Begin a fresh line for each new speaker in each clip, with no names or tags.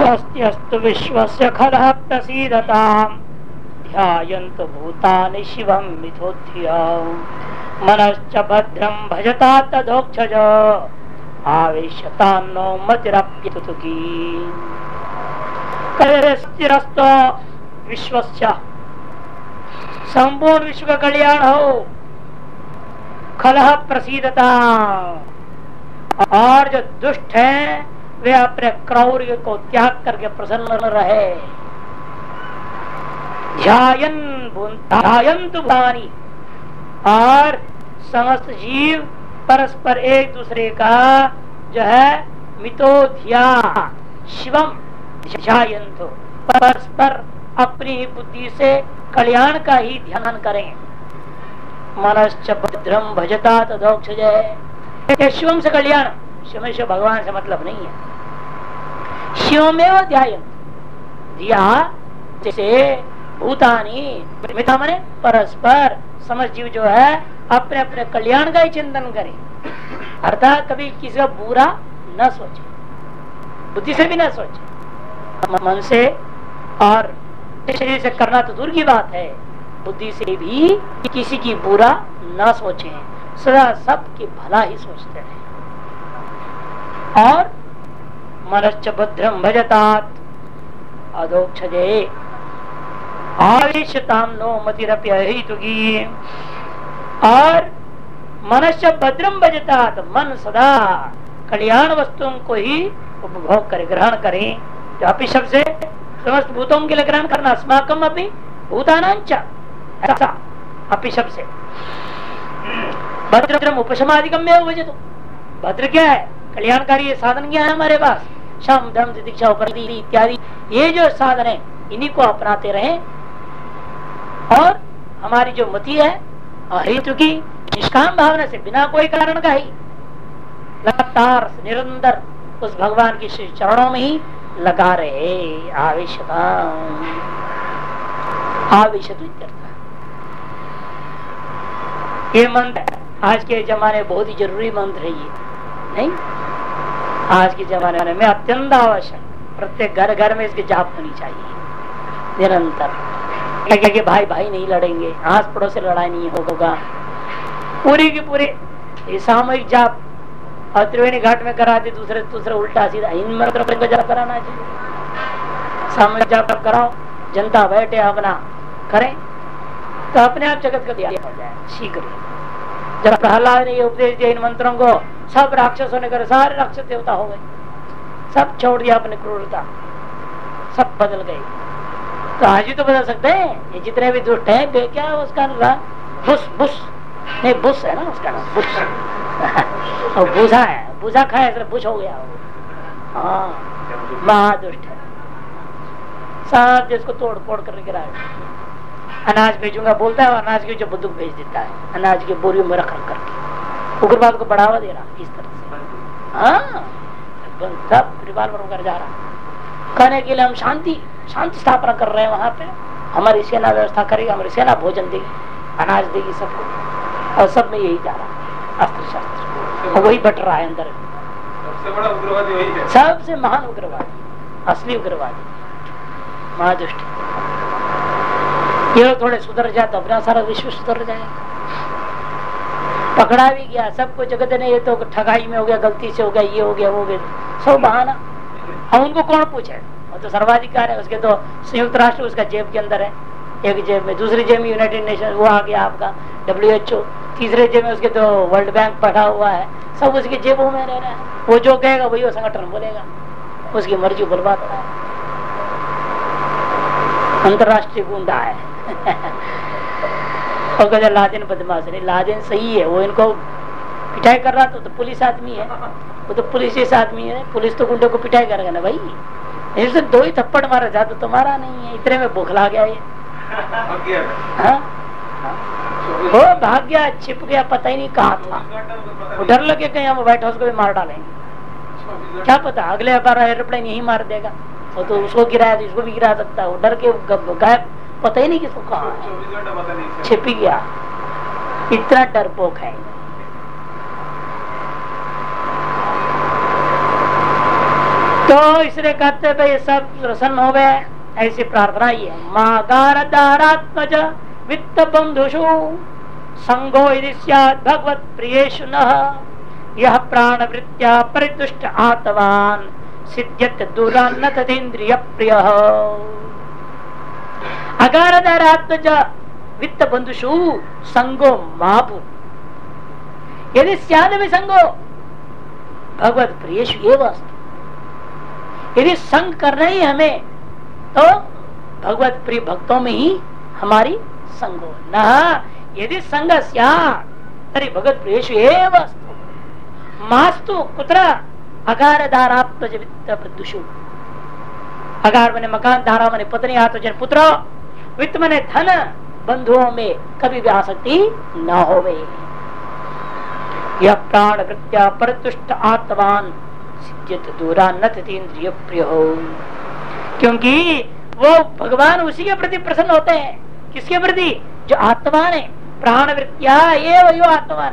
स्वस्त्यस्तु विश्वस्य खलः प्रसीदताम् ध्यायन्तु भूतानि शिवं मिथोधिया मनश्च भद्रं भजता तदोक्षज आवेश्यतां नो मतिरप्यतुकी स्थिरस्तो विश्वस्य संपूर्ण विश्व का कल्याण हो। खलह प्रसीदता और जो दुष्ट हैं वे अपने क्रौर्य को त्याग करके प्रसन्न रहे। ध्यायन्तु भूतानि और समस्त जीव परस्पर एक दूसरे का जो है मितोधिया शिवम ध्यायन्तु परस्पर अपनी बुद्धि से कल्याण का ही ध्यान करें। मनश्च भद्रम भजता तदोक्षजय। शिवम से कल्याण, शिव से भगवान से मतलब नहीं है। शिवमेव ध्यायन्तु धिया जैसे भूतानी मिथा मने परस्पर समझ जीव जो है अपने अपने कल्याण का ही चिंतन करें, अर्थात कभी किसी का बुरा न सोचे, बुद्धि से भी न सोचे, मन से और शरीर से करना तो दूर की बात है, बुद्धि से भी किसी की बुरा न सोचे, सदा सबकी भला ही सोचते रहे। और मनश्च भद्रम भजतात अधोक्षजे आवेशताम नो मतिरप्यहितुकी। और मनश्च भद्रम भजतात मन सदा कल्याण वस्तुओं को ही उपभोग करे, ग्रहण करें। जो अपि शब्द से समस्त भूतों के लिए ग्रहण करना, अस्माकम अपि भूतानांच ऐसा अपि शब्द से। भद्रम उपशमादिकम में भजतो, भद्र क्या है, कल्याणकारी साधन क्या है हमारे पास, शम धर्म दीक्षा इत्यादि ये जो साधन है इन्हीं को अपनाते रहे। और हमारी जो मति है अहेतु की निष्काम भावना से बिना कोई कारण का ही लगातार निरंतर उस भगवान की श्री चरणों में ही लगा रहे। आवेशता ये मंत्र आज के जमाने में बहुत ही जरूरी मंत्र है। ये नहीं, आज के जमाने में अत्यंत आवश्यक, प्रत्येक घर घर में इसकी जाप होनी चाहिए निरंतर। कि भाई भाई नहीं लड़ेंगे, आस पड़ोस से लड़ाई नहीं होगा, पूरी की पूरी सामूहिक जाप और त्रिवेणी घाट में कराते, दूसरे उल्टा सीधा इन मंत्र को जाप कराना चाहिए। सामूहिक जाप कराओ, जनता बैठे अपना करें तो अपने आप जगत का ज्ञान हो जाए शीघ्र। जब प्रहलाद ने ये उपदेश दिया इन मंत्रों को, सब राक्षसों ने करे, सारे राक्षस देवता हो गए, सब छोड़ दिया अपनी क्रूरता, सब बदल गए। तो आज भी तो बदल सकते हैं, ये जितने भी दुष्ट हैं। क्या उसका बुश बुश नहीं, बुश है ना उसका नाम, बुश और भूसा है, भूसा खाया इसलिए बुश हो गया। हाँ, महादुष्ट है, सब जिसको तोड़ फोड़ कर गिरा। अनाज भेजूंगा बोलता है, अनाज की जो बंदूक भेज देता है, अनाज की बोरियों में रख करके उग्रवाद को बढ़ावा दे रहा इस तरह से। हाँ, सब रिवाल्वर कर जा रहा। कहने के लिए हम शांति स्थापना कर रहे हैं, वहां पे हमारी सेना व्यवस्था करेगी, हमारी सेना भोजन देगी, अनाज देगी सबको, और सब में यही जा रहा है अस्त्र शस्त्र, और वही बट रहा है अंदर। सबसे बड़ा उग्रवादी वही है, सबसे महान उग्रवादी, असली उग्रवादी, महादुष्ट। ये थोड़े सुधर जाए तो अपना सारा विश्व सुधर जाएगा। पकड़ा भी गया, सबको जगत ने ये तो ठगाई में हो गया, गलती से हो गया, ये हो गया, वो हो गया, सब बहाना। अब उनको कौन पूछे, वो तो सर्वाधिकार है, उसके तो संयुक्त राष्ट्र उसका जेब के अंदर है, एक जेब में, दूसरी जेब में यूनाइटेड नेशन वो आ गया आपका WHO, तीसरे जेब में उसके तो वर्ल्ड बैंक पढ़ा हुआ है, सब उसकी जेबों में रह रहा है। वो जो कहेगा वही वो संगठन बोलेगा, उसकी मर्जी बर्बाद रहा है, अंतरराष्ट्रीय गुंडा है। और कहते लादेन बदमाश नहीं, लादेन सही है, वो इनको पिटाई कर रहा तो पुलिस आदमी है, वो तो पुलिस जैसा आदमी है, पुलिस तो गुंडे को पिटाई करेगा ना भाई। इससे 2 ही थप्पड़ मारा जाता तो तुम्हारा नहीं है, इतने में बौखला गया ये। हाँ? वो भाग गया, छिप गया, पता ही नहीं कहाँ था। वो डर लगे कहीं हम व्हाइट हाउस को भी मार डालेंगे, क्या पता अगले बार एरोप्लेन यही मार देगा, वो तो उसको गिराया तो इसको भी गिरा सकता है। वो डर के गायब, पता ही नहीं किसको कहाँ है, छिप ही गया, इतना डरपोक है। तो तो इसलिए कहते भाई सब प्रसन्न हो गए, ऐसी प्रार्थना ही है। मागारदारात्मज वित्त बंधुषु संगो यदि स्यात् भगवत प्रियेषु नः यह प्राण वृत्त्या परितुष्ट आत्वान सिद्ध्यत दुरान्न तथेन्द्रिय प्रिय। अगारदारात्मज वित्त बंधुषु संगो मापु यदि स्याद में संगो भगवत प्रियेषु एव अस्तु। यदि संग करना ही हमें तो भगवत प्रिय भक्तों में ही हमारी संगो न। यदि संग स्यात् तर्हि भगवत प्रियेषु एव अस्तु। मास्तु कुत्र अगारदारात्मज वित्त बंधुषु। अगार मने मकान, धारा मने पत्नी, आत्मजन पुत्र, वित्त मने धन, बंधुओं में कभी भी आसक्ति न होवे। यह प्राण वृत्त्या परितुष्ट आत्मान सिद्ध्यत दुरान्न तथेन्द्रिय प्रिय हो। क्योंकि वो भगवान उसी के प्रति प्रसन्न होते हैं। किसके प्रति? जो आत्मान है। प्राण वृत्त्या एव यो आत्मान,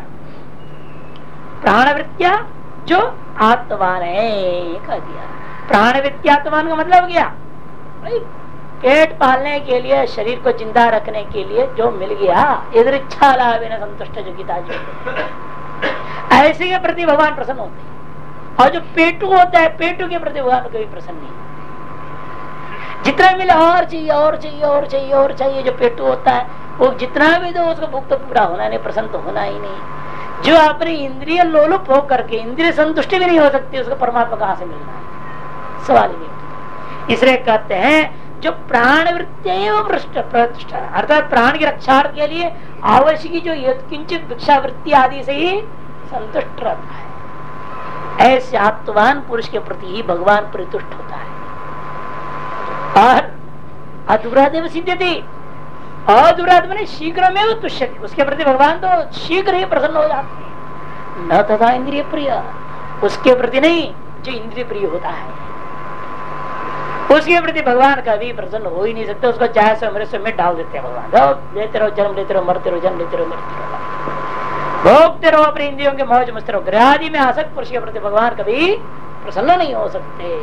प्राण वृत्त्या जो आत्मान है कह दिया। प्राण वृत्त्या आत्मान का मतलब क्या भाई? पेट पालने के लिए, शरीर को जिंदा रखने के लिए जो मिल गया, इधर इच्छा लाभ संतुष्ट जो गीता जी ऐसे के प्रति भगवान प्रसन्न होते हैं। और जो पेटू होता है, पेटू के प्रति भगवान कभी प्रसन्न नहीं। जितना मिले और चाहिए और चाहिए और चाहिए और चाहिए। जो पेटू होता है वो जितना भी दो उसको भूख तो पूरा होना नहीं, प्रसन्न तो होना ही नहीं। जो अपनी इंद्रिय लोलुप हो करके इंद्रिय संतुष्टि भी नहीं हो सकती, उसको परमात्मा कहाँ से मिलना है? सवाल ही नहीं। इसलिए कहते हैं जो प्राण वृत्ति प्रतिष्ठा, अर्थात प्राण की रक्षा के लिए आवश्यक जो किंचित भिक्षा वृत्ति आदि से ही संतुष्ट रहता है, ऐसे आत्मवान पुरुष के प्रति ही भगवान परितुष्ट होता है। और अधूरादेव सिद्ध्यति, अधूराद मैंने शीघ्र में वो तुष्यति, उसके प्रति भगवान तो शीघ्र ही प्रसन्न हो जाते हैं। न तथा इंद्रिय प्रिय, उसके प्रति नहीं जो इंद्रिय प्रिय होता है उसके प्रति भगवान कभी प्रसन्न हो ही नहीं सकते। उसको चाहे से मृत्यु में डाल देते हैं भगवान। लेते रहो जन्म, लेते रहो मरते रहो, जन्म लेते रहो मरते रहो, भोगते रहो अपनी इंद्रियों के मौज मस्त रहो। ग्रहादि में आसक्त पुरुष के प्रति भगवान कभी प्रसन्न नहीं हो सकते।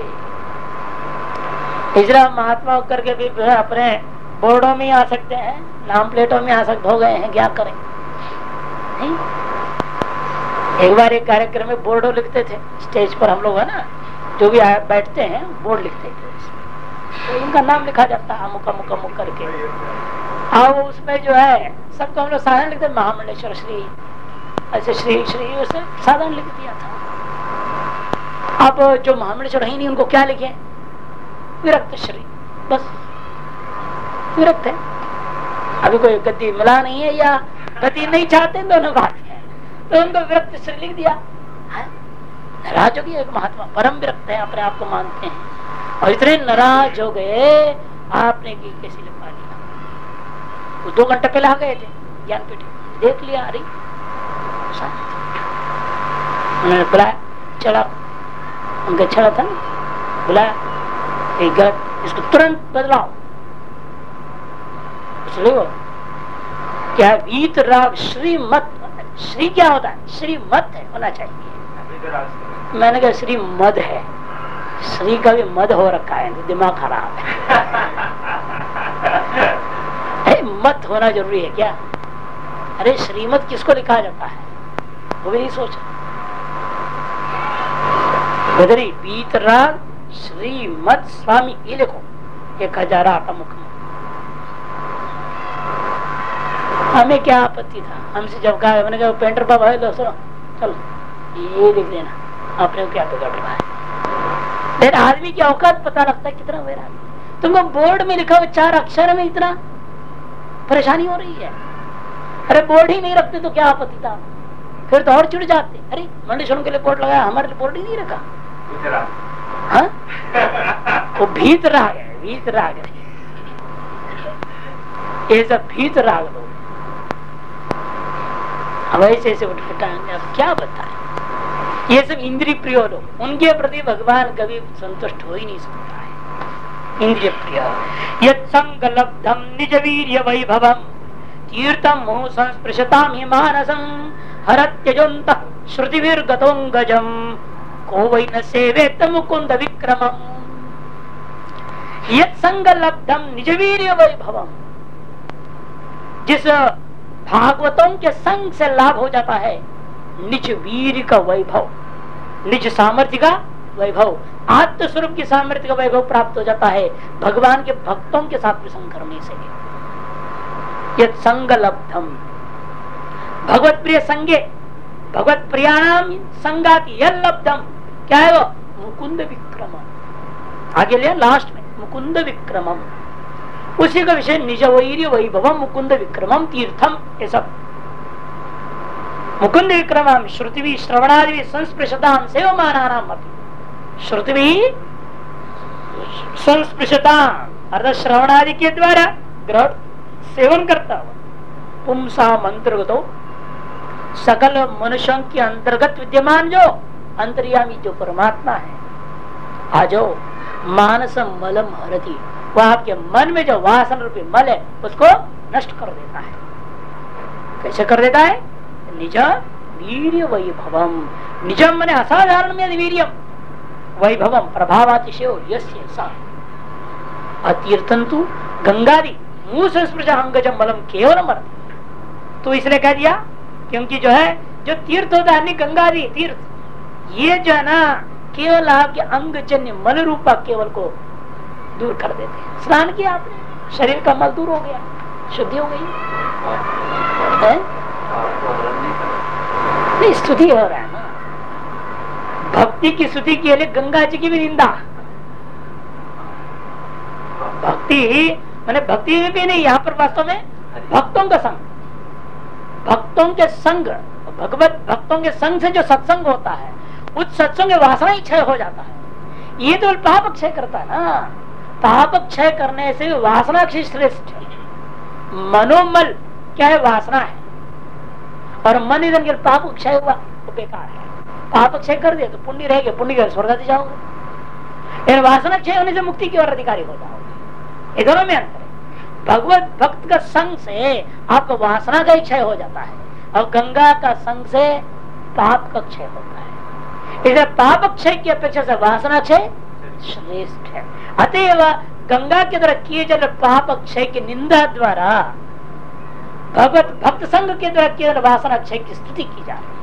इसलिए महात्मा होकर के भी अपने बोर्डों में आ सकते हैं, नाम प्लेटों में आसक्त हो गए हैं, क्या करें? नहीं? एक बार एक कार्यक्रम में बोर्डो लिखते थे स्टेज पर, हम लोग है ना जो भी बैठते हैं बोर्ड लिखते थे, तो इनका नाम लिखा जाता है अमुक अमुक अमुक करके। और उसमें जो है सबको हम लोग साधारण लिखते, महामंडलेश्वर श्री, ऐसे श्री श्री उसे साधारण लिख दिया था। अब जो महामंडलेश्वर ही नहीं उनको क्या लिखे? विरक्त श्री, बस विरक्त है। अभी कोई गद्दी मिला नहीं है या गद्दी नहीं चाहते, दोनों बात है, तो उनको विरक्त श्री लिख दिया। नाराज हो गया एक महात्मा, परम विरक्त है, अपने आप को मानते हैं, और इतने नाराज हो गए आपने की कैसी लिखवा लिया। वो 2 घंटे पहले आ गए थे ज्ञानपीठ, देख लिया, अरे उन्होंने बुलाया, चढ़ा उनका छड़ा था ना, बुलाया, एक गलत, इसको तुरंत बदलाओ। क्या वीत राग श्रीमत, श्री क्या होता है? श्रीमत है होना चाहिए। मैंने कहा श्री मद है, श्री का भी मद हो रखा है, दिमाग खराब है। मत होना जरूरी है क्या? अरे श्रीमत किसको लिखा जाता है वो भी नहीं सोचा। बदरी बीतराग श्रीमत स्वामी ये लिखो, 1008 मुख। हमें क्या आपत्ति था? हमसे जब कहा, मैंने कहा पेंटर बाबा है, लो सुनो, चलो ये लिख देना, आपने क्या बिगड़ रहा है? लेकिन आदमी की औकात पता लगता है कितना मेरा। तुमको बोर्ड में लिखा हुआ 4 अक्षर में इतना परेशानी हो रही है। अरे बोर्ड ही नहीं रखते तो क्या आपत्ति था? फिर तो और चिढ़ जाते, अरे मंडलेश्वर के लिए बोर्ड लगाया, हमारे लिए बोर्ड ही नहीं रखा। हाँ? वो भीत राग है, भीत राग है, ये सब भीत राग लोग। अब ऐसे ऐसे उठपटाएंगे, अब क्या बताएं? ये सब इंद्रिय प्रिय लोग, उनके प्रति भगवान कभी संतुष्ट हो ही नहीं सकता है। इंद्रिय प्रिय यत् संगलब्धम निज वीर्य वैभवम तीर्थम मोह संस्पृशताम हि मानसं हरत्यजंत श्रुतिभिर्गतों गजम को वै न सेवेत मुकुंद विक्रमम् यत् संग लब्धम निज वीर्य वैभवम। जिस भागवतों के संग से लाभ हो जाता है निज वीर का वैभव, निज सामर्थ्य का वैभव, आत्म स्वरूप की सामर्थ्य का वैभव प्राप्त हो जाता है भगवान के भक्तों के साथ प्रसंग करने से। यत् संग लब्धम भगवत प्रिय संगे, भगवत प्रियाणाम संगाति यत् लब्धम, क्या है वो? मुकुंद विक्रमम। आगे लिया लास्ट में मुकुंद विक्रमम, उसी का विषय निज वैर्य वैभवम मुकुंद विक्रमम तीर्थम। ये सब मुकुंद विक्रमम श्रुतिवी श्रवणादि संस्पृशताम सेवमानानाम अपि। श्रुतिवी संस्पृशताम अर्थात श्रवणादि के द्वारा ग्रहण सेवन करता हुआ पुंसा अंतर्गतो सकल मनुष्यों के अंतर्गत विद्यमान जो अंतर्यामी जो परमात्मा है, आजो मानस मलम हरति, वह आपके मन में जो वासना रूपी मल है उसको नष्ट कर देता है। कैसे कर देता है? निज वीर्य वैभवम, निजम मने असाधारण में वीर्यम, वैभवम प्रभावातिशयो यस्य सा। अतीर्थंतु गंगादि मुंह संस्पृश अंगजम मलम केवलम अर्थ। तो इसलिए कह दिया क्योंकि जो है जो तीर्थ होता है गंगादि तीर्थ, ये जो है ना केवल आपके अंगजन्य मल रूपा केवल को दूर कर देते हैं। स्नान किया आपने, शरीर का मल दूर हो गया, शुद्धि हो गई है? नहीं, स्तुति हो रहा है ना, भक्ति की स्तुति के लिए गंगा जी की भी निंदा। भक्ति मैंने भक्ति में भी नहीं, यहाँ पर वास्तव में भक्तों का संग, भक्तों के संग, भगवत भक्तों के संग से जो सत्संग होता है उस सत्संग में वासना ही क्षय हो जाता है। ये तो पाप क्षय करता है ना, पाप क्षय करने से वासना क्षय श्रेष्ठ है। मनोमल क्या है? वासना है। और मन इधर के पाप क्षय हुआ तो बेकार है। पाप क्षय कर दिया तो पुण्य रहेगा, पुण्य के स्वर्ग आदि जाओगे। वासना क्षय होने से मुक्ति की ओर अधिकारी हो जाओगे। ये दोनों में अंतर है। भगवत भक्त का संग से आपका वासना का क्षय हो जाता है और गंगा का संग से पाप का क्षय होता है। इधर पाप क्षय की अपेक्षा से वासना क्षय श्रेष्ठ है। अतएव गंगा के द्वारा किए जा रहे पाप क्षय की निंदा द्वारा भगवत भक्त संघ के द्वारा किए जा वासना क्षय की स्तुति की जा रही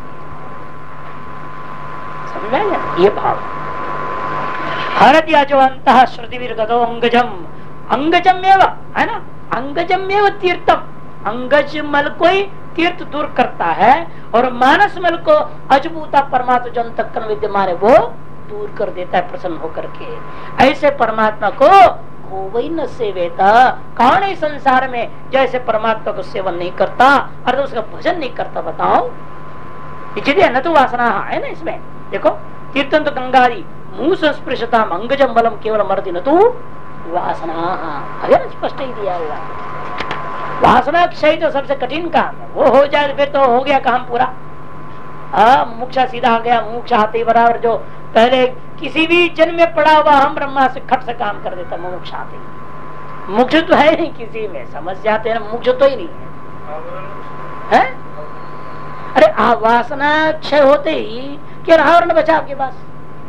है। समझ में आया ये भाव? हरत या जो अंतः श्रुतिवीर गतो अंगजम, अंगजम एवं है ना, अंगजम एवं तीर्थम, अंगज मल को ही तीर्थ दूर करता है और मानस मल को अजभूता परमात्मा जो अंतःकरण विद्यमान है वो दूर कर देता है प्रसन्न होकर के। ऐसे परमात्मा को कोई न सेवेता, कौन है संसार में जैसे परमात्मा को सेवन नहीं करता और उसका भजन नहीं करता? बताओ। न तो वासना है ना इसमें, देखो तीर्थन तो गंगारी मुंह संस्पृशता अंगजम बलम केवल मर्दी न तो वासना, अगर स्पष्ट ही दिया हुआ। वासना क्षय तो सबसे कठिन काम है, वो हो जाए फिर तो हो गया काम पूरा। मोक्ष सीधा आ गया, मोक्ष आते बराबर जो पहले किसी भी जन्म में पड़ा हुआ हम ब्रह्मा से खट से काम कर देता, मोक्ष आते। मोक्ष तो है नहीं किसी में, समझ जाते हैं मोक्ष तो ही नहीं है, है? अरे वासना क्षय होते ही क्या आवरण बचा आपके पास?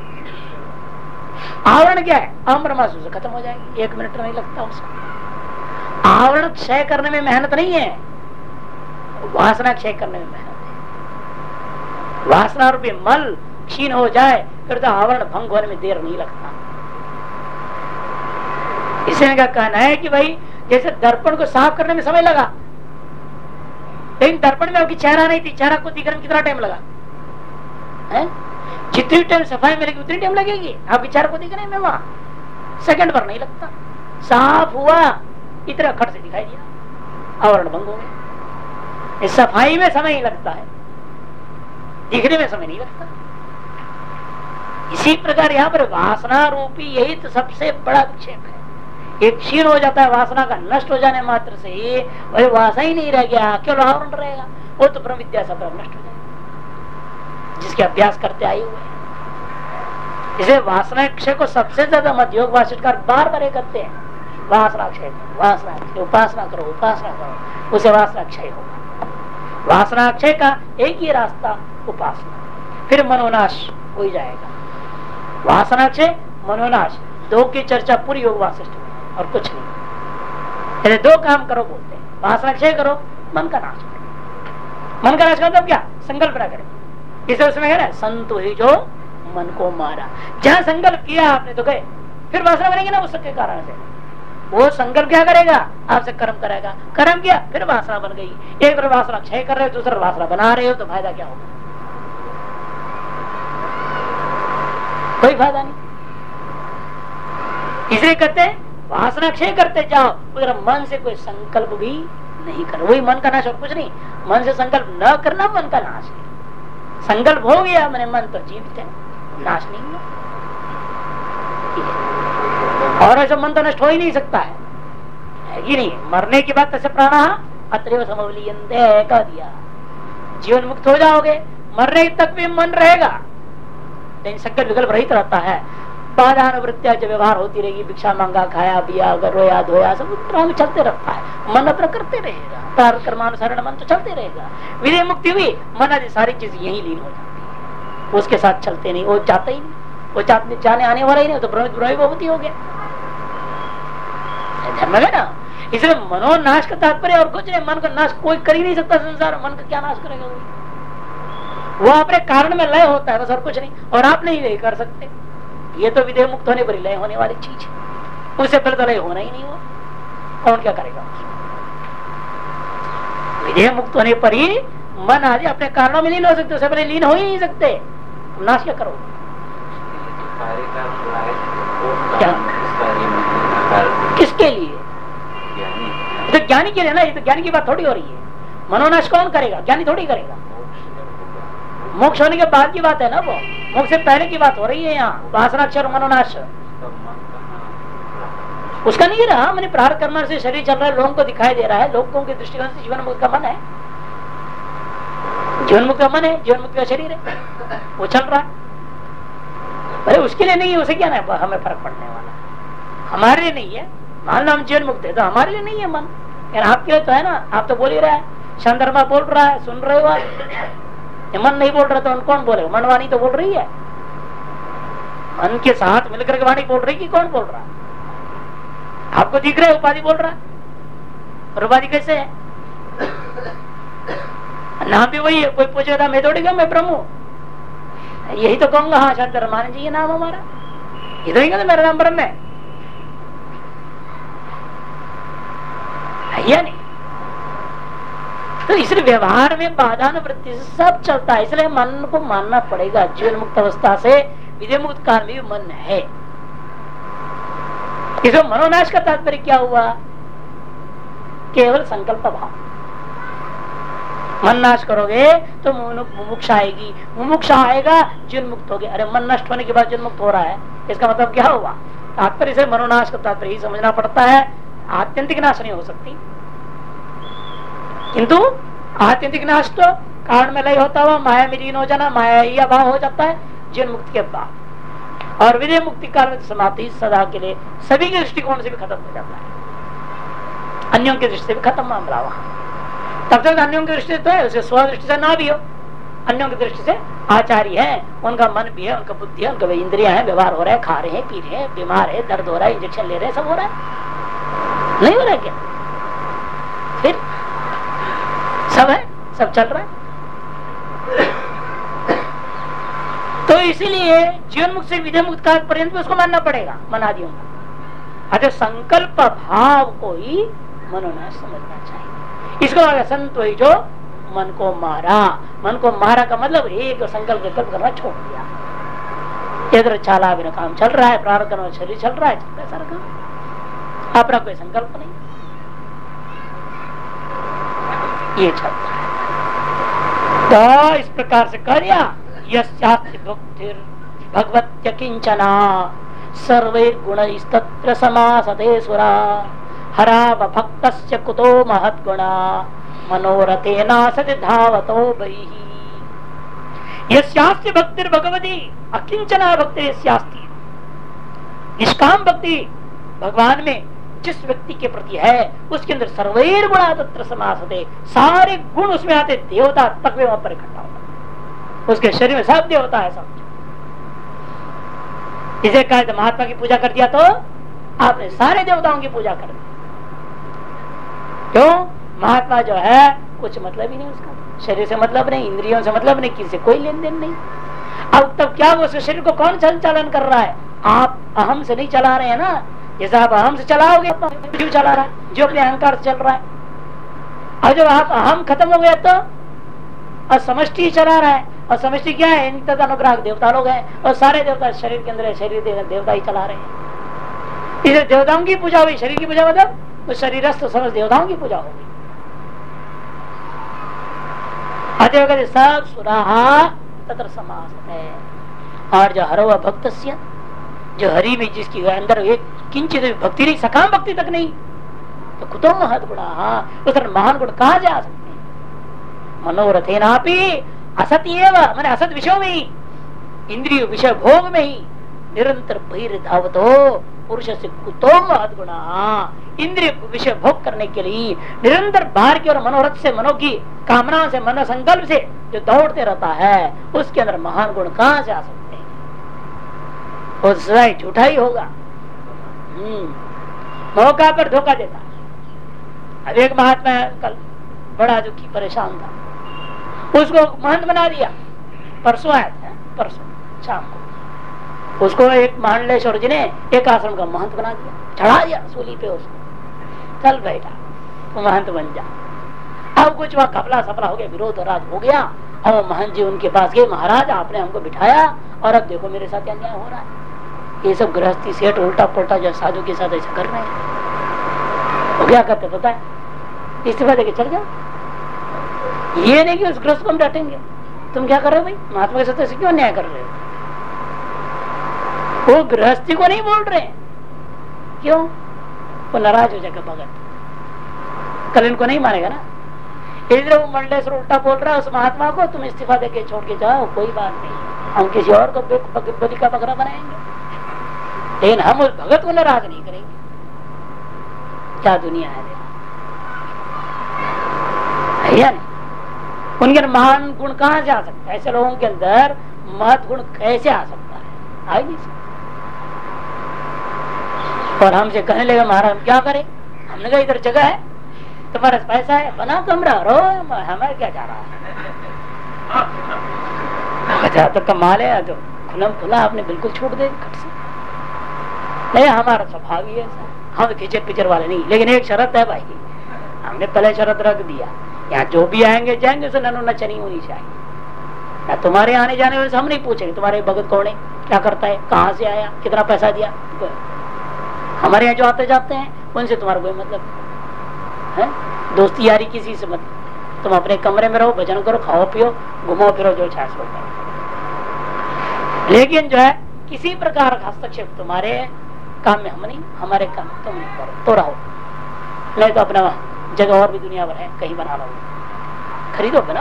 आवरण क्या है? हम ब्रह्मा से खत्म हो जाएगी, 1 मिनट नहीं लगता उसको। आवरण क्षय करने में मेहनत नहीं है, वासना क्षय करने में मेहनत है। वासना रूपी मल क्षीण हो जाए फिर तो आवरण भंग होने में देर नहीं लगता। इसलिए का कहना है कि भाई जैसे दर्पण को साफ करने में समय लगा, लेकिन दर्पण में आपकी चेहरा नहीं थी, चेहरा को दिखने में कितना टाइम लगा है? जितनी टाइम सफाई मिलेगी उतनी टाइम लगेगी आपके चेहरे को दिखने में, वहां सेकंड भर नहीं लगता। साफ हुआ इतना खट से दिखाई दिया, आवरण भंग हो गया। इस सफाई में समय ही लगता है, दिखने में समय नहीं लगता। इसी प्रकार यहाँ पर वासना रूपी यही तो सबसे बड़ा विक्षेप है। एक क्षीण हो जाता है, वासना का नष्ट हो जाने मात्र से ही वही वासना ही नहीं रह गया, केवल आवरण रहेगा, वो तो ब्रह्म विद्या सब नष्ट हो जाएगा जिसके अभ्यास करते आए हुए हैं। इसे वासना क्षय को सबसे ज्यादा मध्य योग भाष्यकार बार बार करते हैं, वासना क्षय करो, वासना क्षय, उपासना करो, उपासना करो, उसे वासना क्षय होगा। वासना क्षय का एक ही रास्ता उपासना, फिर मनोनाश हो ही जाएगा। वासनाक्षय मनोनाश, दो की चर्चा पूरी योग वासिष्ठ में और कुछ नहीं। यदि दो काम करो बोलते हैं, वासनाक्षय करो, मन का नाश करो। मन का नाश करो क्या? संकल्प ना करें। इसे उसमें है ना संतो ही जो मन को मारा। जहां संकल्प किया आपने तो गए, फिर वासना बनेगी ना उसके कारण से। वो संकल्प क्या करेगा? आपसे कर्म करेगा, कर्म किया फिर वासना बन गई। एक बार वासना क्षय कर रहे हो, दूसरा वासना बना रहे हो, तो फायदा क्या होगा? कोई फायदा नहीं। इसलिए कहते हैं वासना क्षय करते जाओ, उधर मन से कोई संकल्प भी नहीं करो। वही मन का नाश और कुछ नहीं। मन से संकल्प न करना मन का नाश है। संकल्प हो गया मैंने मन तो जीवित है, नाश नहीं हुआ। और ऐसा मन तो नष्ट हो ही नहीं सकता है कि नहीं? मरने के बाद तसे प्राणा अत्रैव समवलीयन्ते कह दिया। जीवन मुक्त हो जाओगे, मरने तक भी मन रहेगा, लेकिन संकल्प विकल्प रहित रहता है। बाधानुवृत्तियां जो व्यवहार होती रहेगी, भिक्षा मांगा, खाया पिया, रोया धोया, सब में चलते रहता है। मन अपना करते रहेगा, प्रारब्ध कर्मानुसारण मन तो चलते रहेगा। विधेय मुक्ति हुई, मन आदि सारी चीज यही लीन हो जाती है, उसके साथ चलते नहीं, वो जाता ही नहीं, वो जाने आने वाला ही नहीं, तो ब्रह्मभूति हो गया। धर्म है ना। इसलिए मनोनाश का तात्पर्य और कुछ नहीं। मन का नाश कोई कर ही नहीं सकता संसार। मन का क्या नाश करेगा? वो अपने कारण में लय होता है बस, और कुछ नहीं। और आप नहीं कर सकते। ये तो विधेय मुक्त होने पर ही लय होने वाली चीज है। उससे पहले तो लय होना ही नहीं हुआ। कौन क्या करेगा? विधेय मुक्त होने पर ही मन आदि अपने कारणों में लीन हो सकते, उससे पहले लीन हो ही नहीं सकते। नाश क्या करो? क्या? किसके लिए? तो ज्ञानी के लिए ना। ये तो ज्ञानी की बात थोड़ी हो रही है। मनोनाश कौन करेगा? ज्ञानी थोड़ी करेगा। मोक्ष होने के बाद की बात है ना, वो मोक्ष से पहले की बात हो रही है। यहाँ वासनाक्षर मनोनाश उसका नहीं रहा। मैंने प्रारब्ध कर्म से शरीर चल रहा है, लोगों को दिखाई दे रहा है, लोगों के दृष्टिकोण से जीवन मुक्त का मन है, जीवन मुक्त का मन है, जीवन मुक्त का शरीर है, वो चल रहा है। अरे उसके लिए नहीं है, उसे क्या ना हमें फर्क पड़ने वाला, हमारे लिए नहीं है। मान लो हम जीवन मुक्त है तो हमारे लिए नहीं है मन, आपके लिए तो है ना। आप तो बोल ही रहा है, चंद्रमा बोल रहा है, सुन रहे हो आप। मन नहीं बोल रहा तो कौन बोलेगा? मनवाणी तो बोल रही है, मन के साथ मिलकर के वाणी बोल रही कि कौन बोल रहा है? आपको दिख रहा है उपाधि बोल रहा है, और उपाधि कैसे है? नाम भी वही है। कोई पूछेगा मैं थोड़ी मैं ब्रह्म हूं, यही तो कहूंगा हाँ शंकर मान जी ये नाम हमारा, ये तो नहीं मेरा नाम ब्रह्म है या नहीं? तो इसलिए व्यवहार में बाधानुवृत्ति से सब चलता है। इसलिए मन को मानना पड़ेगा। जीवन मुक्त अवस्था से विधेय मुक्त काल में भी मन है। इसमें मनोनाश का तात्पर्य क्या हुआ? केवल संकल्प भाव। मन नाश करोगे तो मुमुक्षा आएगी, मुमुक्षा आएगा जीवन मुक्त हो गया। अरे मन नष्ट होने के बाद जीवन मुक्त हो रहा है, इसका मतलब क्या हुआ? तात्पर्य से मनोनाश का तात्पर्य ही समझना पड़ता है। आत्यंतिक नाश नहीं हो सकती, किंतु आत्यंतिक नाश तो कारण में लय होता हुआ माया में लीन हो जाना, माया ही अभाव हो जाता है जीवन मुक्ति के बाद। और विधेय मुक्ति काल में समाधि सदा के लिए सभी के दृष्टिकोण से भी खत्म हो जाता है, अन्यों की दृष्टि से भी खत्म मामला वहां। तब तक अन्यों की दृष्टि से तो है, उसे स्वदृष्टि से ना भी हो, अन्यों की दृष्टि से आचार्य है, उनका मन भी है, उनका बुद्धि है, उनका इंद्रिया है, व्यवहार हो रहा है, खा रहे हैं, पी रहे हैं, बीमार है, दर्द हो रहा है, इंजेक्शन ले रहे हैं, सब हो रहा है, नहीं हो रहा है क्या? फिर सब है, सब चल रहा है। तो इसीलिए जीवन मुक्त से विधेय मुक्त काल पर्यंत भी उसको मानना पड़ेगा मन आदियों का। अच्छा, संकल्प भाव को ही मनोनाश समझना चाहिए। इसको संत वही जो मन को मारा। मन को मारा का मतलब एक संकल्प विकल्प करना छोड़ दिया। इधर चाला बिना काम चल रहा है, प्रारब्ध कर्म शरीर चल रहा है, सारा काम, अपना कोई संकल्प नहीं, ये चलता है। तो इस प्रकार से कर दिया। यस्यास्ति भक्तिर् भगवत्य किंचना सर्वैर्गुणैस्तत्र समासते सुरा हरा भक्तस्य कुतो महद्गुणा मनोरथेनासति धावतो बहिः। यस्यास्ति भक्तिर् भगवती अकिंचना भक्ति यस्यास्ति। निष्काम भक्ति भगवान में जिस व्यक्ति के प्रति है उसके अंदर सर्वैर गुणा तत्र समासते, सारे गुण उसमें आते, देवता तक भी वहां पर इकट्ठा होता, उसके शरीर में सब देवता है, सब इसे कहा महात्मा की पूजा कर दिया तो आपने सारे देवताओं की पूजा कर दी। क्यों? महात्मा जो है कुछ मतलब ही नहीं उसका, शरीर से मतलब नहीं, इंद्रियों से मतलब नहीं, किसी से कोई लेन देन नहीं। अब तब क्या वो शरीर को कौन संचालन कर रहा है? आप अहम से नहीं चला रहे हैं ना। जैसे आप अहम से चलाओगे तो क्यों चला रहा है? जो अपने अहंकार से चल रहा है। और जब आप अहम खत्म हो गया तो समष्टि चला रहा है। और समष्टि क्या है? इन तद अनुग्राहक देवता लोग हैं और सारे देवता शरीर के अंदर शरीर देवता ही चला रहे हैं। इसे देवताओं की पूजा हुई। शरीर की पूजा मतलब तो शरीरस्थ समस्त देवताओं की पूजा होगी। अतः सब सुराहा तत्र समास है। और जो हरो भक्त जो हरि में जिसकी अंदर एक किंचित भक्ति नहीं, सकाम भक्ति तक नहीं, तो कुतो महत गुणा, उस महान गुण कहा जा सकते हैं? मनोरथे नापी असत मैंने असत विषयों में ही, इंद्रिय विषय भोग में ही निरंतर बहिर्धावत हो पुरुष से कुतो महत गुणा, इंद्रिय विषय भोग करने के लिए निरंतर बाहर की और मनोरथ से, मनो की कामना से, मनो संकल्प से जो दौड़ते रहता है, उसके अंदर महान गुण कहाँ से आ सकते हैं? वो सदा झूठा ही होगा। मौका पर धोखा देता। अब एक महात्मा कल बड़ा दुखी परेशान था, उसको महंत बना दिया। परसों आया था, परसों शाम को उसको एक महांडलेश्वर जी ने एक आश्रम का महंत बना दिया, चढ़ा दिया सूली पे उसको। चल बैठा तो महंत बन जा। अब कुछ वहां कपला सपला हो गया, विरोध राज हो गया। और महंत जी उनके पास गए, महाराज आपने हमको बिठाया और अब देखो मेरे साथ अन्याय हो रहा है। ये सब गृहस्थी सेठ उल्टा पुल्टा जो साधु के साथ ऐसा कर रहे हैं। वो क्या करते पता है? इस्तीफा देके चल जाओ। ये नहीं कि उस गृहस्थ को हम डांटेंगे, तुम क्या कर रहे हो भाई, महात्मा के साथ ऐसे क्यों अन्याय कर रहे हो? वो गृहस्थी को नहीं बोल रहे हैं। क्यों? वो नाराज हो जाएगा भगत, कल इनको नहीं मानेगा ना। इसलिए वो मंडलेश्वर उल्टा बोल रहा है उस महात्मा को, तुम इस्तीफा देके छोड़ के जाओ, कोई बात नहीं, हम किसी और को बलि का बकरा बनाएंगे, लेकिन हम उस भगत को नाराज नहीं करेंगे। क्या दुनिया है या नहीं? उनके अंदर महान गुण कहाँ से आ सकता है? ऐसे लोगों के अंदर महत गुण कैसे आ सकता है? आ ही नहीं सकता। और हमसे कहने लगे महाराज हम क्या करें? हमने कहा इधर जगह है, तुम्हारे पैसा है, बना कमरा, रो हमारे क्या जा रहा है? तो कमाल है, तो खुलम खुला आपने बिल्कुल छूट दे खट से। नहीं, हमारा स्वभाव ही है, हम खिचर पिचर वाले नहीं। लेकिन एक शर्त है भाई, हमने पहले शर्त रख दिया, यहाँ जो भी आएंगे जाएंगे उसे ननो नचनी होनी चाहिए। तुम्हारे आने जाने में हम नहीं पूछेंगे तुम्हारे भगत कौन है, क्या करता है, कहाँ से आया, कितना पैसा दिया। हमारे यहाँ जो आते जाते हैं उनसे तुम्हारा कोई मतलब है? दोस्ती यारी किसी से मत। तुम अपने कमरे में रहो, भजन करो, खाओ पियो, घुमो फिरो, जो चाहे सो करो। लेकिन जो है किसी प्रकार का हस्तक्षेप तुम्हारे काम में हम नहीं, हमारे काम तुम नहीं करो तो रहो, नहीं तो अपना जगह और भी दुनिया भर है, कहीं बना लो, खरीदो बनाओ।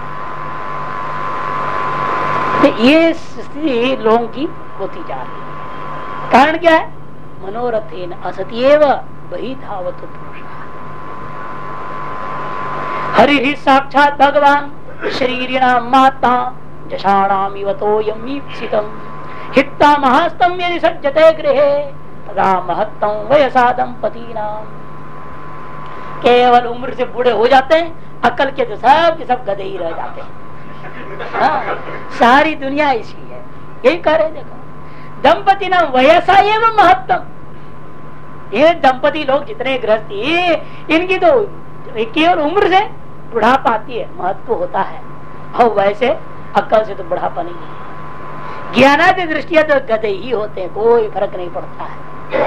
तो ये स्थिति लोगों की होती जा रही है। कारण क्या है? मनोरथेन असत्येव वही धावत पुरुष। हरि ही साक्षात भगवान शरीरिणाम माता जषाणाम इवतोयम ईप्सितम हित्ता महास्तम यदि सज्जते गृहे तदा महत्तम वयसा दंपतीनाम। केवल उम्र से बूढ़े हो जाते हैं, अकल के तो सब के सब गधे ही रह जाते हैं। हाँ, सारी दुनिया इसी है, यही कह रहे। देखो दंपति नाम वयसा एवं महत्तम। ये दंपति लोग जितने गृहस्थी, इनकी तो केवल उम्र से बुढ़ापा आती है, महत्व होता है, और वैसे अक्ल से तो बुढ़ापा नहीं है। ज्ञानादि दृष्टिया तो गधे ही होते हैं, कोई फर्क नहीं पड़ता है।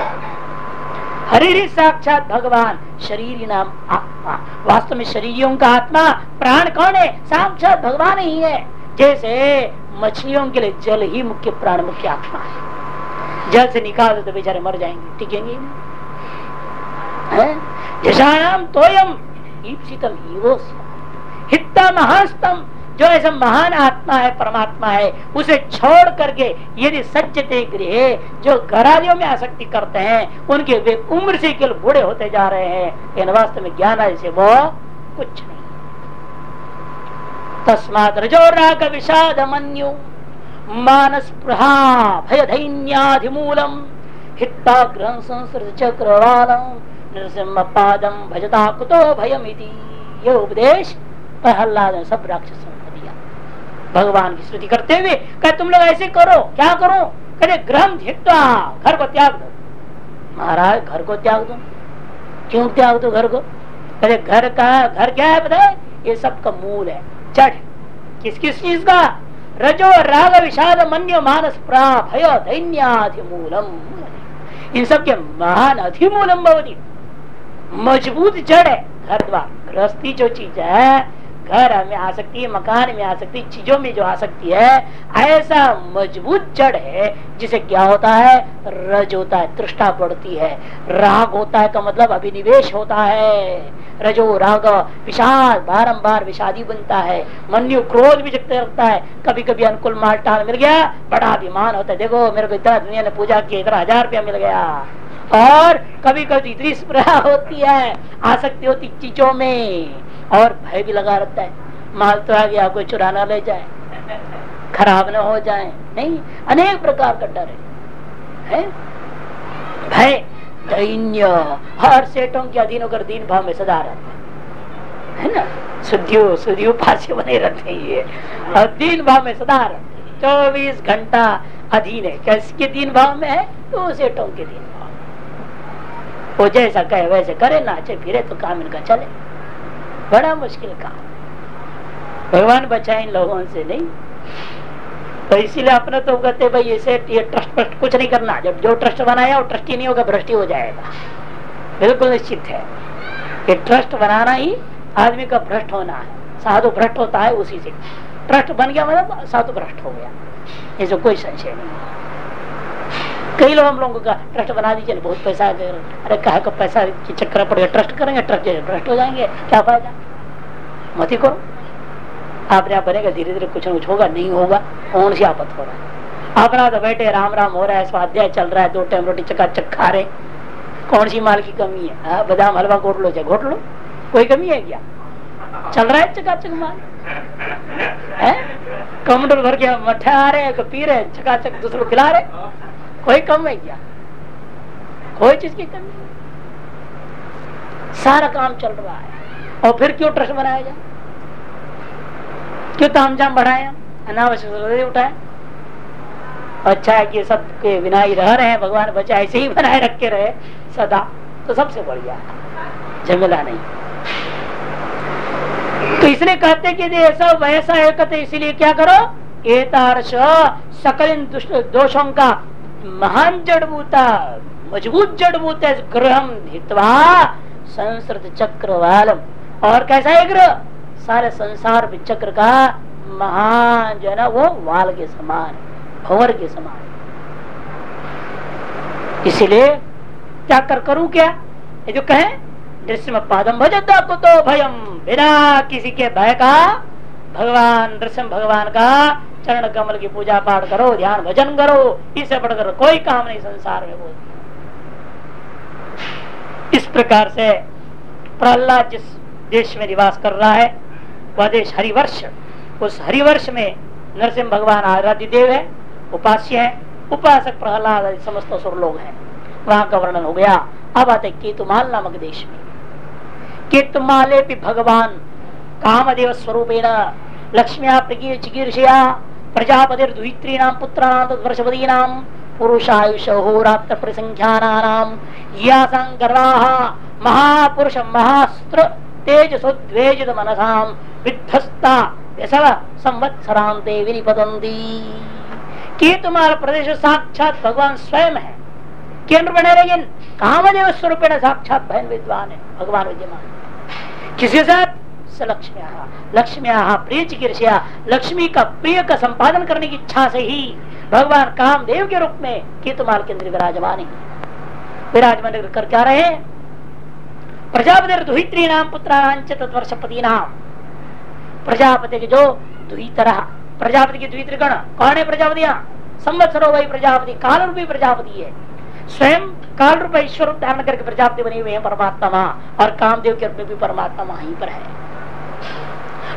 हरि साक्षात भगवान शरीर नाम आत्मा। वास्तव में शरीरियों का आत्मा प्राण कौन है? साक्षात भगवान ही है। जैसे मछलियों के लिए जल ही मुख्य प्राण, मुख्य आत्मा है। जल से निकाल दो तो बेचारे मर जाएंगे, टिकेंगे नहीं। यशाणाम तोयम ईप्सितम हित्ता महास्तम। जो ऐसा महान आत्मा है, परमात्मा है, उसे छोड़ करके यदि सज्जते गृहे, जो घरादियों में आसक्ति करते हैं, उनके वे उम्र से केवल बूढ़े होते जा रहे हैं। इन वास्तव में ज्ञान से वो कुछ नहीं। तस्मात् रजो राग विषाद मन्यु मानस प्रहा भय धैन्याधिमूलम हिट्टाग्रहं संसृत चक्रवालम नृसिंह पादम भजता कुतो भयमिति। ये उपदेश प्रहलाद ने सब राक्षसों को दिया। भगवान की स्तुति करते हुए कहे तुम लोग ऐसे करो, क्या करो? कहते ग्रहम हिट्टा, घर को त्याग दो। महाराज घर को त्याग दो? क्यों त्याग दो घर को? कहते घर क्या है पता है? ये सब का मूल है, जड़। किस किस चीज का? रजो राग विषाद मन्य मानस प्रा भय दैन्याधिमूलम। इन सब के महान अधिमूलम भवति, मजबूत जड़ है घर द्वार। गृहस्थी जो चीज है, घर में आ सकती है, मकान में आ सकती है, चीजों में जो आ सकती है, ऐसा मजबूत जड़ है जिसे क्या होता है? रज होता है, तृष्णा पड़ती है। राग होता है का मतलब अभिनिवेश होता है। रजो राग विषाद, बारंबार विषादी बनता है। मन्यु क्रोध भी जगते रखता है। कभी कभी अनुकूल माल टाल मिल गया, बड़ा अभिमान होता है, देखो मेरे को इतना दुनिया ने पूजा किया, इतना 1000 रुपया मिल गया। और कभी कभी इतनी स्पर्धा होती है, आसक्ति होती चीजों में, और भय भी लगा रहता है, माल तो आ गया, कोई चुरा ना ले जाए, खराब न हो जाए, नहीं, अनेक प्रकार का डर है। भय दैन्य, हर सेठों के अधीन होकर दीन भाव में सदा रहता है ना। सुधियो पास बने रहते हैं ये, और दीन भाव में सदा रहते, 24 घंटा अधीन है। किसके दीन भाव में है? तो सेठों के दीन भाव। वो जैसा कहे वैसे करे, नाचे फिरे तो काम इनका चले। बड़ा मुश्किल काम, भगवान बचाए इन लोगों से। नहीं तो इसीलिए अपने तो कहते भाई ये ट्रस्ट कुछ नहीं करना। जब जो ट्रस्ट बनाया वो ट्रस्टी नहीं होगा, भ्रष्टी हो जाएगा, बिल्कुल निश्चित है। ये ट्रस्ट बनाना ही आदमी का भ्रष्ट होना है। साधु भ्रष्ट होता है उसी से। ट्रस्ट बन गया मतलब साधु भ्रष्ट हो गया, इसमें कोई संशय नहीं। कई लोग हम लोगों का ट्रस्ट बना दीजिए, बहुत पैसा है, अरे कहा का पैसा की चक्कर पड़ेगा, ट्रस्ट करेंगे, ट्रस्ट भ्रष्ट हो जाएंगे, क्या फायदा? मत ही करो। आपने आप बनेगा, धीरे धीरे कुछ न कुछ होगा, नहीं होगा, कौन सी आफत हो रहा है? अपना तो बैठे राम राम हो रहा है, स्वाध्याय चल रहा है, 2 टाइम रोटी चकाचक खा रहे, कौन सी माल की कमी है? बादाम हलवा घोट लो, चाहे घोट लो, कोई कमी है क्या? चल रहा है चकाचक माल है, कमंडल भर के मठा आ रहे हैं, पी रहे, चकाचक दूसरों खिला रहे, कोई कम है क्या? कोई चीज की कमी नहीं, सारा काम चल रहा है। और फिर क्यों ट्रस्ट बनाया जाए? क्यों तामझाम बढ़ाए, अनावश्यक उठाए? अच्छा है कि सब के बिना ही रह रहे हैं, भगवान बचा ऐसे ही बनाए रखे रहे सदा, तो सबसे बढ़िया, झमेला नहीं। तो इसलिए कहते कि ऐसा वैसा है, कहते इसलिए क्या करो? एतार्श सकल दोषों का महान जड़बूता, मजबूत जड़बूत है ग्रहम धित्वा संसृत चक्रवालम। और कैसा है ग्रह? सारे संसार चक्र का महान जो है ना, वो वाल के समान, भंवर के समान। इसीलिए क्या करूं क्या? ये जो कहे नृसिंह पादम भजता कुतो भयम, बिना किसी के भय का भगवान नृसिंह भगवान का चरण कमल की पूजा पाठ करो, ध्यान भजन करो, इससे बढ़कर कोई काम नहीं संसार में। बोल इस प्रकार से प्रहलाद जिस देश में निवास कर रहा है वह देश हरिवर्ष। उस हरिवर्ष में नरसिंह भगवान आराध्य देव है, उपास्य है, उपासक प्रहलाद समस्त असुर लोग हैं। वहां का वर्णन हो गया। अब आते केतुमाल नामक देश में। केतुमाले भी भगवान कामदेव स्वरूपेण लक्ष्म्या चिकीर्षया प्रजापतिर्द्वित्रीणां पुत्राणां तद्वर्षपदीनां पुरुषायुष होरात्र परिसंख्यानानां यासां गर्वाः महापुरुष महास्त्र तेजसोद्वेजित मनसां विध्वस्ता व्यसव संवत्सरान्ते विनिपतन्ति। केतुमाल प्रदेश साक्षात भगवान स्वयं है। केंद्र बने, लेकिन कामदेव स्वरूपेण साक्षात भयन विद्वान है भगवान विद्यमान। किसके साथ? लक्ष्म्या प्रिय चिकीर्षया, लक्ष्मी का प्रिय का संपादन करने की इच्छा से ही भगवान कामदेव के रूप में केतुमाल के अंदर विराजमान है। विराजमान कर क्या रहे? प्रजापति दुहित्री नाम पुत्राणां च तद्वर्षपति नाम। प्रजापति के जो दुहितरः, प्रजापति की द्वित्र गण कौन है? प्रजापतियां। संवत्सरो वही प्रजापति, काल रूपी प्रजापति है। स्वयं काल रूप ईश्वर धारण करके प्रजापति बने हुए हैं परमात्मा, और कामदेव के रूप में भी परमात्मा वहीं पर है।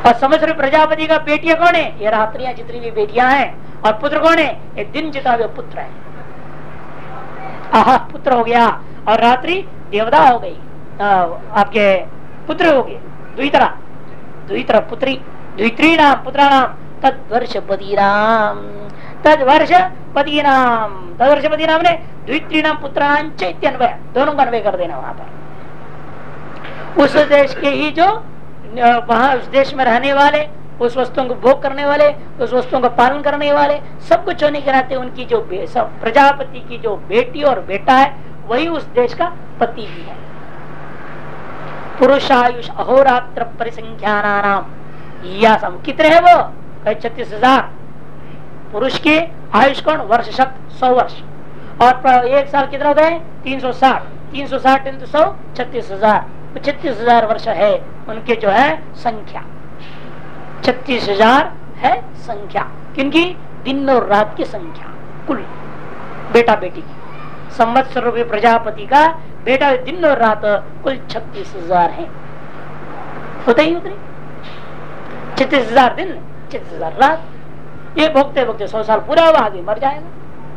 और समझ रहे प्रजापति का बेटियां कौन है? ये रात्रियां जितनी भी बेटियां हैं। और पुत्र कौन है? ये दिन जितना भी पुत्र है। आहा, पुत्र हो गया। और रात्रि देवता हो गई, आपके पुत्र हो गए। द्वितरा पुत्री, द्वित्री नाम पुत्रा नाम तद्वर्षपति नाम, तद्वर्षपति नाम, तद्वर्षपति नाम ने द्वित्री नाम पुत्रान चैत्यन्वय, दोनों का अन्वय कर देना वहां पर। उस देश के ही जो वहां उस देश में रहने वाले, उस वस्तुओं को भोग करने वाले, उस वस्तुओं का पालन करने वाले, सब कुछ होने के नाते उनकी जो प्रजापति की जो बेटी और बेटा है वही उस देश का पति भी है। पुरुषायुष अहोरात्र परिसंख्या नाम यासम, कितने हैं वो? 36,000। पुरुष के आयुष कौन? वर्ष शत 100 वर्ष, और एक साल कितना होता है? 360, 360 into 100 36,000। 36,000 वर्ष है उनके जो है संख्या। 36,000 है संख्या किनकी? दिन और रात की संख्या, कुल बेटा बेटी की। संवत्सर रूपी प्रजापति का बेटा दिन और रात कुल 36,000 है। होते ही उतरे 36,000 दिन, 36,000 रात। ये भोगते भोगते 100 साल पूरा हुआ, आदमी मर जाएगा।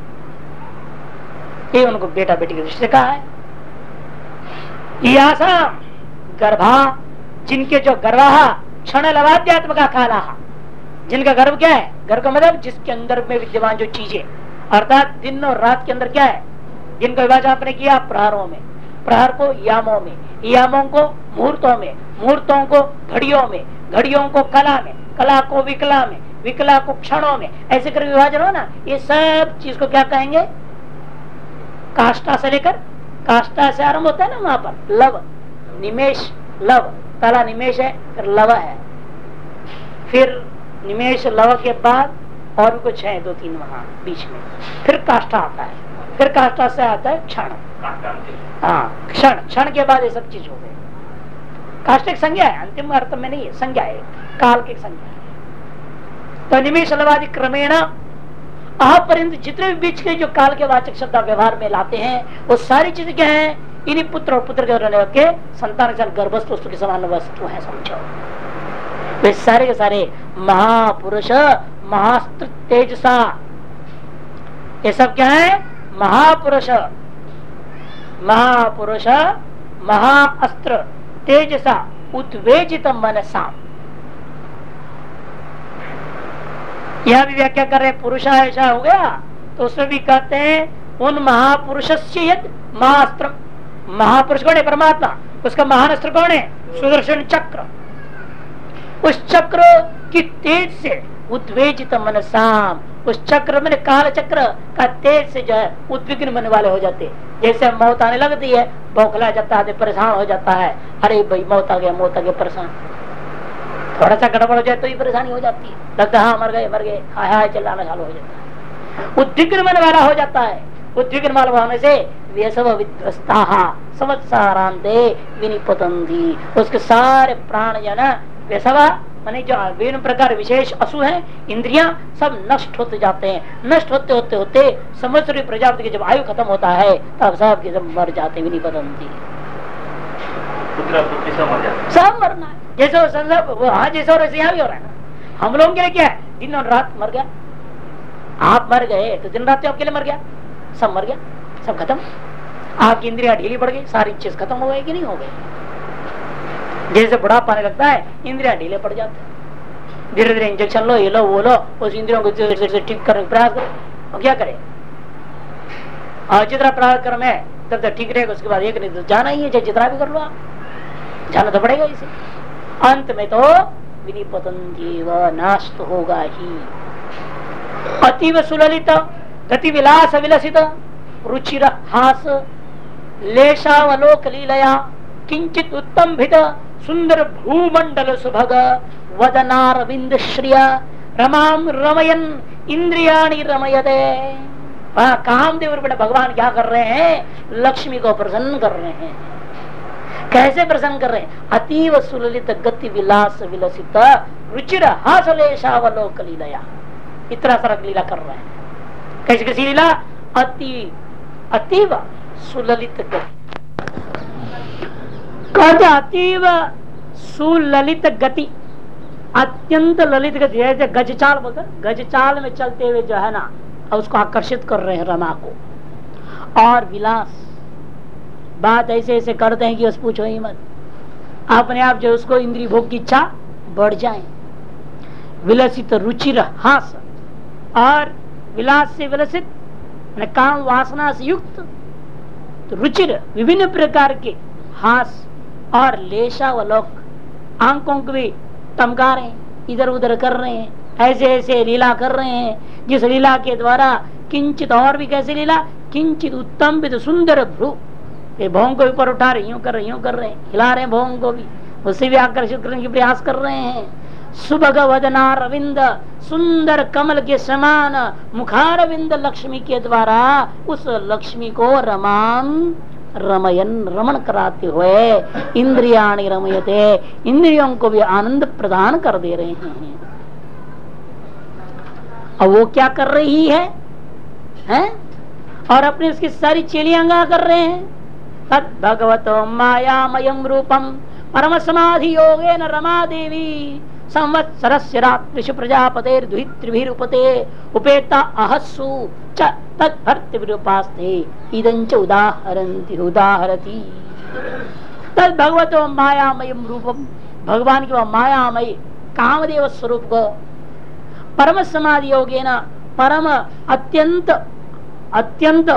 ये उनको बेटा बेटी की दृष्टि कहा है। गर्भा, जिनके जो गर्भा क्षण लवाद्यात्मक काला, जिनका गर्भ क्या है? गर्भ का मतलब जिसके अंदर में विद्यमान जो चीजें, अर्थात दिन और रात के अंदर क्या है? दिन का विभाजन आपने किया प्रहरों में, प्रहर को यामों में, यामों को मुहूर्तों में, मुहूर्तों को घड़ियों में, घड़ियों को कला में, कला को विकला में, विकला को क्षणों में, ऐसे कर विभाजन हो ना। ये सब चीज को क्या कहेंगे? काष्ठा से लेकर, काष्ठा से आरंभ होता है ना वहां पर लव, निमेश, लव, पहला निमेश है, फिर लव है, फिर निमेश लव के बाद और भी कुछ है 2-3 वहां बीच में, फिर काष्ठा आता है, फिर काष्ठा से आता है क्षण। हाँ, क्षण, क्षण के बाद ये सब चीज हो गई। काष्ठा एक संज्ञा है, अंतिम अर्थ में नहीं है, संज्ञा है, काल की संज्ञा है। तो निमेश लवादि क्रमेण पर्यंत जितने भी बीच के जो काल के वाचक शब्द व्यवहार में लाते हैं वो सारी चीजें क्या है? इन्हीं पुत्र और पुत्र के रहने के संतान के गर्भस्थ वस्तु के समान वस्तु है, समझो। वे सारे के सारे महापुरुष, महास्त्र तेजसा, ये सब क्या है? महापुरुष, महापुरुष, महाअस्त्र तेजसा उत्वेजित मनसा। यह भी व्याख्या कर रहे पुरुषा ऐसा हो गया, तो उसमें भी कहते हैं उन महापुरुष से यद महाअस्त्र, महापुरुष कौन है? परमात्मा, उसका महान अस्त्र कौन है? सुदर्शन चक्र। उस चक्र की तेज से उद्वेजित मनसाम, उस चक्र में काल चक्र का तेज से जो है उद्विग्न मन वाले हो जाते। जैसे मौत आने लगती है, बौखला जाता है, परेशान हो जाता है, अरे भाई मौत आ गया, मौत आ गया, परेशान। थोड़ा सा गड़बड़ हो जाए तो ही परेशानी हो जाती है, लगता है हाँ मर गए, मर गए, हाय हाय चिल्लाना चालू हो जाता है, उद्विग्न मन वाला हो जाता है। उद्विग्न मन होने से व्यसव विध्वस्ता संवत्सरांते विनिपतन्ति, उसके सारे प्राण जो ना व्यसवा माने जो विभिन्न प्रकार विशेष असु हैं, इंद्रियां सब नष्ट होते जाते हैं। नष्ट होते होते होते संवत्सरी प्रजापति की जब आयु खत्म होता है तब सब के सब मर जाते, विनिपतन्ति, सब मरना है। जैसे हाँ जैसे और यहाँ भी हो रहा है ना। हम लोगों के लिए क्या है? दिन और रात मर गया, आप मर गए तो दिन रात आपके लिए मर गया, सब मर गया, सब खत्म। आपकी इंद्रियां ढीली पड़ गई, सारी चीज खत्म हो गई कि नहीं हो गई? जैसे बुढ़ापा आने लगता है इंद्रियां ढीले पड़ जाते हैं, धीरे धीरे इंजेक्शन लो, ये लो वो लो, उस इंद्रियों को ठीक करने का प्रयास करो। और क्या करे? और जितना प्रयास कर में तब तक ठीक रहेगा, उसके बाद एक नहीं तो जाना ही है, चाहे जितना भी कर लो आप, जाना तो पड़ेगा इसे। अंत में तो विनिपतन्ति, नाश तो होगा ही। अतीव सुललित गति विलास विलसित रुचिर हास लेशावलोक लीलया किंचित उत्तंभित सुंदर भूमंडल सुभग वदनारविंद श्रिय रमाम रमयन इंद्रियाणि रमयते। कामदेव भगवान क्या कर रहे हैं? लक्ष्मी को प्रसन्न कर रहे हैं। कैसे प्रसन्न कर रहे हैं? अतीव सुललित गति विलास विलसित रुचिर हास लेशावलोक लीलया, इतना सारा लीला कर रहे हैं। कैसी कैसी लीला? अतीव सुललित गति, कहते अतीव सुललित गति, अत्यंत ललित गति, जैसे गजचाल बोलते, गजचाल में चलते हुए जो है ना उसको आकर्षित कर रहे हैं रमा को। और विलास, बात ऐसे ऐसे करते हैं कि बस पूछो ही मत, अपने आप जो उसको इंद्रिय भोग की इच्छा बढ़ जाए। विलसित रुचिर हास, और विलास से विलसित काम वासना से युक्त, तो रुचिर विभिन्न प्रकार के हास और लेशावलोक, आंखों को भी टमका रहे हैं, इधर उधर कर रहे हैं, ऐसे ऐसे लीला कर रहे हैं, जिस लीला के द्वारा किंचित, और भी कैसे लीला, किंचित उत्तम विद सुंदर भ्रू, ये भोंग को ऊपर उठा रहे, यूं कर रहे, यूं कर रहे हैं, हिला रहे हैं भोंग को भी, उससे भी आकर्षित करने के प्रयास कर रहे हैं। सुभगवदनारविंद, सुंदर कमल के समान मुखारविंद लक्ष्मी के द्वारा उस लक्ष्मी को रमान रमयन, रमण कराते हुए इंद्रियाणि रमयते, इंद्रियों को भी आनंद प्रदान कर दे रहे हैं। और वो क्या कर रही है? और अपने उसकी सारी चेलियां गा कर रहे हैं, तद भगवतो मायामयम रूपम परम समाधि योगेन रमा देवी संवत्सरस्य रात्रिषु प्रजापतेर दुहितृभिरुपते उपेता अहस्सु च तद्भर्तृभिरुपास्ते इदंच उदाहरति। तद भगवतो मायामयम रूपम, भगवान की वह मायामय कामदेव स्वरूप को परम समाधि योगेन, परम अत्यंत अत्यंत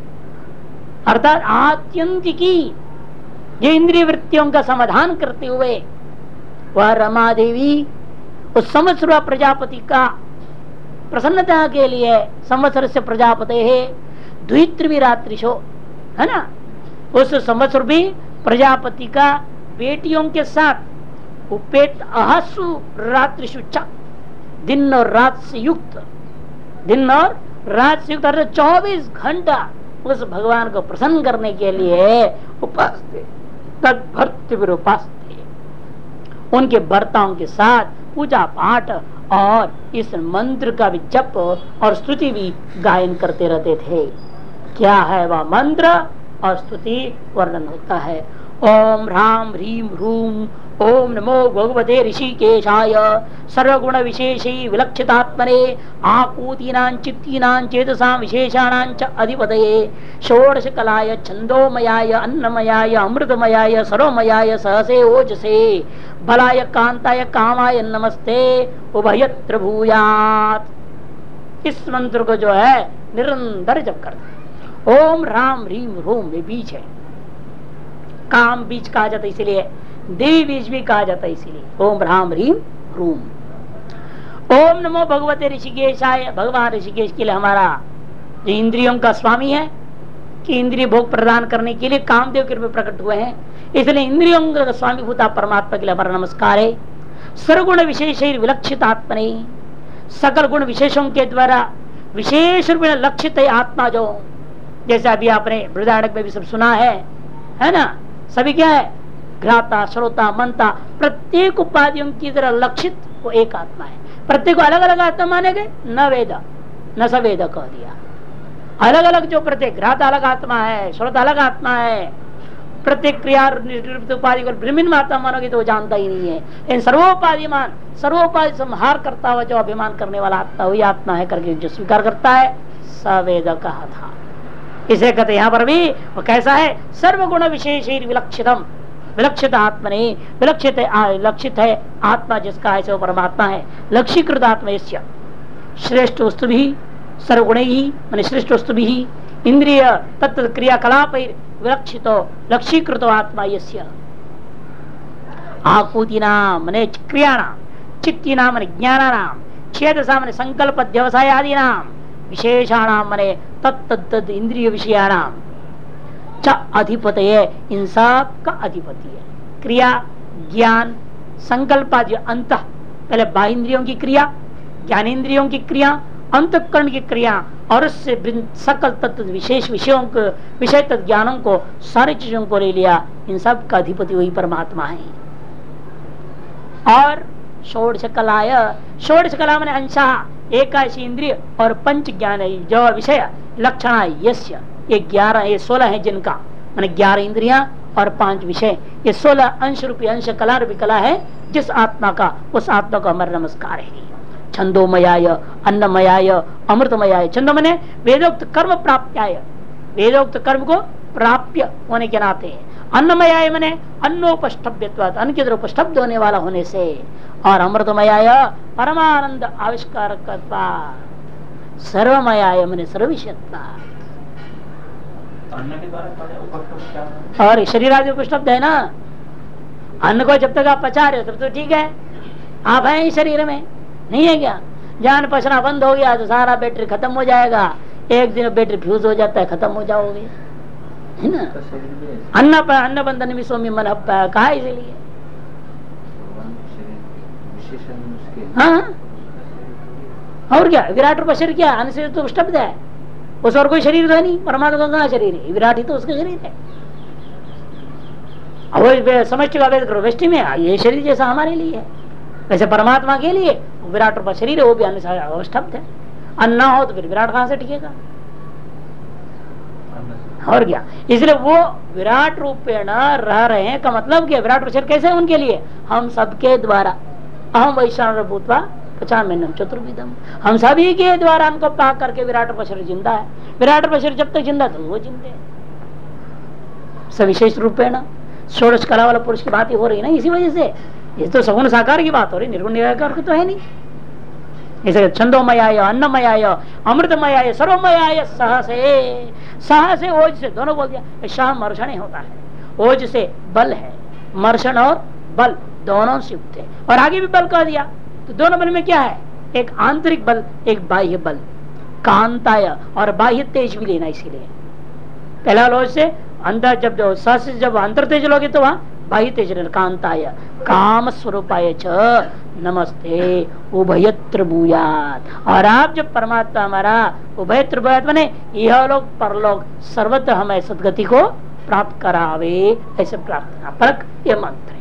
अर्थात आत्यंतिकी ये इंद्रिय वृत्तियों का समाधान करते हुए वह रमा देवी उस संवत्सर प्रजापति का प्रसन्नता के लिए, संवत्सर से प्रजापति है द्वित्रिविरात्रिशो, है ना, उस संवत्सर भी प्रजापति का बेटियों के साथ उपेत अहसु रात्रिशु च, दिन और रात से युक्त, दिन और रात से युक्त अर्थात 24 घंटा उस भगवान को प्रसन्न करने के लिए उपासते, तद्भर्तृभिरुपास्ते, उनके भर्ताओं के साथ पूजा पाठ और इस मंत्र का भी जप और स्तुति भी गायन करते रहते थे। क्या है वह मंत्र और स्तुति, वर्णन होता है। ओम ह्राम ह्रीम ह्रूम ओम नमो भगवते ऋषिकेशाय सर्वगुण विशेषी विलक्षितात्मने आकूतीनां चित्तीनां चेतसां विशेषाणां च अधिपतये षोडश कलाय छंदोमयाय अन्नमयाय अमृतमयाय सर्वमयाय सहसे ओजसे बलाय कांताय कामाय नमस्ते उभयत्र भूयात्। इस मंत्र को जो है निरंतर जप करते। ओम ह्राम ह्रीम ह्रूम ये बीज है, काम बीज कहा जाता है, इसीलिए देवी बीज भी कहा जाता है, इसीलिए ओम ह्राम ह्रीम ह्रूम। ओम नमो भगवते ऋषिकेशाय, भगवान ऋषिकेश के लिए हमारा जो इंद्रियों का स्वामी है, कि इंद्रिय भोग प्रदान करने के लिए कामदेव के रूप में प्रकट हुए हैं, इसलिए इंद्रियों का स्वामी भूता परमात्मा के लिए हमारा नमस्कार है। सर्वगुण विशेष विलक्षित आत्मने, सकल गुण विशेषों के द्वारा विशेष रूप में लक्षित है आत्मा, जो जैसे अभी आपने बृहदारण्यक में भी सब सुना है ना, सभी क्या है, घ्राता श्रोता मनता, प्रत्येक उपाधियों की तरह लक्षित वो एक आत्मा है। प्रत्येक को अलग अलग आत्मा माने गए, न वेद न सवेद कह दिया। अलग अलग जो प्रत्येक घ्राता अलग आत्मा है, श्रोता अलग आत्मा है, प्रत्येक क्रिया उपाधि को विभिन्न आत्मा मानोगे तो वो जानता ही नहीं है। इन सर्वोपाधिमान, सर्वोपाधि संहार करता हुआ जो अभिमान करने वाला आत्मा वही आत्मा है करके जो स्वीकार करता है, सवेद कहा था। इसे कहते यहाँ पर भी वो कैसा है, सर्वगुण विशेष विलक्षितम, विलक्षित आत्मा नहीं, विलक्षित है, लक्षित है आत्मा जिसका है, वो परमात्मा है। लक्षीकृत आत्मा श्रेष्ठ वस्तु भी सर्वगुण ही मान श्रेष्ठ वस्तु भी इंद्रिय तत्व क्रियाकलाप विलक्षितो लक्षीकृतो आत्मा यस्य आकूतीनां मने क्रियाणां चित्तीनां मने ज्ञानानां छेदसां मने संकल्प व्यवसायादीनां विशेषाणां मने तत्तद् इंद्रिय विषयाणां च अधिपतये, इन सब का अधिपति है। क्रिया ज्ञान संकल्प आदि अंत, पहले बाह्य इंद्रियों की क्रिया, ज्ञानेन्द्रियों की क्रिया, अंतःकरण की क्रिया और उससे सकल तत्व विशेष विषयों को, विषय तत्व ज्ञानों को, सारी चीजों को ले लिया, इन सब का अधिपति वही परमात्मा है। और षोडश कलाय, षोडश कला माने अंशा, एकादशी इंद्रिय और पंच ज्ञान जो विषय लक्षण यस्य, ये 11 ये 16 है जिनका, माने 11 इंद्रियां और 5 विषय, ये 16 अंश रूपी अंश कला रूपी कला है जिस आत्मा का, उस आत्मा का हमारा नमस्कार है। छंदोमयाय, अन्नमयाय, अमृतमयाय। छंदो मने वेदोक्त कर्म प्राप्त्याय, वेदोक्त कर्म को प्राप्य होने के नाते। अन्नमयाय मने अन्नोपष्टभ्यत्वात्, अन्न के द्वारा उपष्टब्ध होने वाला होने से। और अमृतमयाय परमानंद आविष्कारकत्वात्, सर्वमयाय मने सर्वविषयत्वात्। और शरीर आदि उपष्टब्ध है ना, अन्न को जब तक आप पचा रहे हो तब तो ठीक है, आप हैं ही शरीर में, नहीं है क्या? जान पचना बंद हो गया तो सारा बैटरी खत्म हो जाएगा, एक दिन बैटरी फ्यूज हो जाता है, खत्म हो जाओगे, है ना? अन्न बंधन में सोमी मन कहा, इसीलिए हाँ। और क्या विराट रूप शरीर क्या अन्न से तो उपष्टब्ध है, उस और कोई शरीर तो है नहीं, परमात्मा का कहाँ शरीर है? विराट ही तो उसका शरीर है। अब समष्टि का भेद करो, व्यष्टि में ये शरीर जैसा हमारे लिए है, वैसे परमात्मा के लिए विराट रूप शरीर है, वो भी अन्न से अवष्टब्ध है। अन्न ना हो तो फिर विराट कहाँ से टिकेगा? और क्या, इसलिए वो विराट रूपेण रह रहे हैं का मतलब क्या? विराट रूप शरीर कैसे है उनके लिए? हम सबके द्वारा, अहम वैश्वानर भूत्वा पचाम्यन्नम चतुर्विधम, हम सभी के द्वारा उनको पाक करके विराट रूप शरीर जिंदा है। विराट रूप शरीर जब तक जिंदा तो वो जिंदे है सविशेष रूपेण। षोडश कला वाला पुरुष की बात ही हो रही है ना, इसी वजह से। ये तो सगुण साकार की बात हो रही, निर्गुण निराकार की तो है नहीं। इसे छंदोमयाय, अन्नमयाय, अमृतमयाय, सर्वमयाय, सहसे ओज से, दोनों बोल दिया। शाह मर्षण होता है, ओज से बल है, मर्षण और बल दोनों से युक्त है। और आगे भी बल कह दिया, तो दोनों बल में क्या है? एक आंतरिक बल, एक बाह्य बल। कांताय, और बाह्य तेज भी लेना, इसीलिए पहला लोज से अंदर, जब अंतर तेज लोगे तो वहां बाह्य तेज लेना। कांताय काम स्वरूपाय च नमस्ते उभयत्र भूयात। और आप जब परमात्मा हमारा उभयत्र भूयात बने, यह लोग परलोक सर्वत्र हमें सदगति को प्राप्त करावे, ऐसे प्रार्थना परक ये मंत्र है।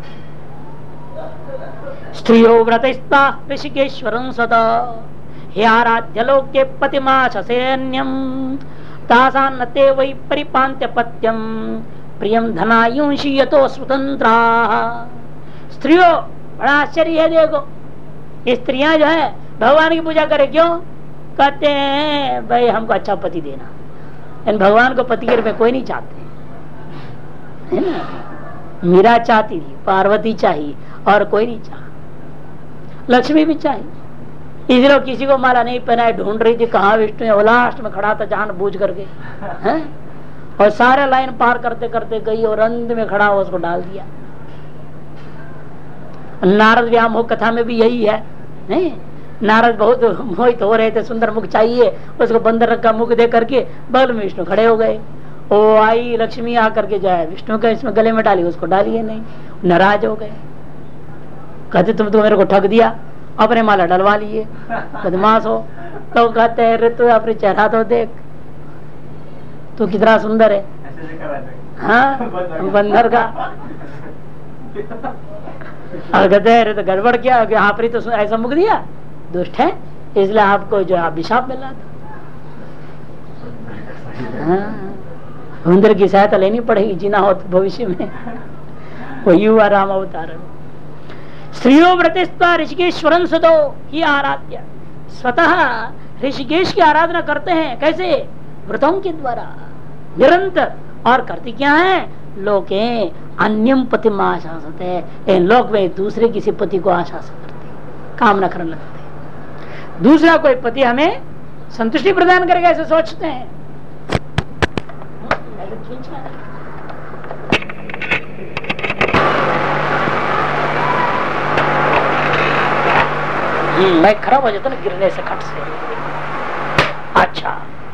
स्त्रियो व्रतस्ता ऋषिकेश्वरं सदा, हे आराध्य लोके पतिमाशसेन्यम, तासान्नते वै परिपान्त्य पत्यम, प्रियम धनायुंषि यतो स्वतंत्रा। स्त्रियों बड़ा आश्चर्य है, देखो ये स्त्रियां जो है भगवान की पूजा करे, क्यों? कहते हैं भाई हमको अच्छा पति देना। इन भगवान को पति के रूप में कोई नहीं चाहते, है ना? मीरा चाहती थी, पार्वती चाहिए, और कोई नहीं चाह, लक्ष्मी भी चाहिए। इसलिए किसी को माला नहीं पहनाए ढूंढ रही थी, कहाँ विष्णु है, लास्ट में खड़ा था जान बूझ करके, हैं? और सारे लाइन पार करते करते गई और अंत में खड़ा हो उसको डाल दिया। नारद व्यामोह कथा में भी यही है, नहीं? नारद बहुत मोहित हो रहे थे, सुंदर मुख चाहिए, उसको बंदर का मुख दे करके बगल में विष्णु खड़े हो गए। ओ आई लक्ष्मी आकर के जाए विष्णु का इसमें गले में डाली, उसको डालिए नहीं, नाराज हो गए। कहते तुम तो मेरे को ठग दिया, अपने माला डलवा लिए, बदमाश हो। तो कहते हैं रे तू अपने चेहरा तो देख, तू कितना सुंदर है, हाँ बंदर का। और कहते हैं तो गड़बड़ क्या, यहाँ पर तो ऐसा मुख दिया, दुष्ट है, इसलिए आपको जो अभिशाप मिला था। हाँ, बंदर की सहायता लेनी पड़ेगी, जीना हो तो भविष्य में। वो युवा राम अवतार। स्त्रियों व्रतस्ता ऋषिकेश्वरं सदो ही आराध्य, स्वतः ऋषिकेश की आराधना करते हैं। कैसे? व्रतों के द्वारा निरंतर। और करती क्या है? लोके अन्यम पति में आशासते, लोक में दूसरे किसी पति को आशास करते, कामना करने लगते, दूसरा कोई पति हमें संतुष्टि प्रदान करेगा, ऐसे सोचते हैं। मैं खराब हो जाता ना गिरने से, खट से। अच्छा,